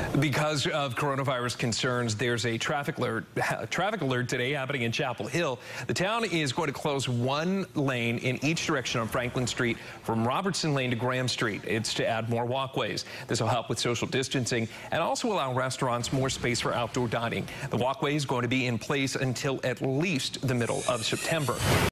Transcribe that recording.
Because of coronavirus concerns, there's a traffic alert today happening in Chapel Hill. The town is going to close one lane in each direction on Franklin Street from Robertson Lane to Graham Street. It's to add more walkways. This will help with social distancing and also allow restaurants more space for outdoor dining. The walkway is going to be in place until at least the middle of September.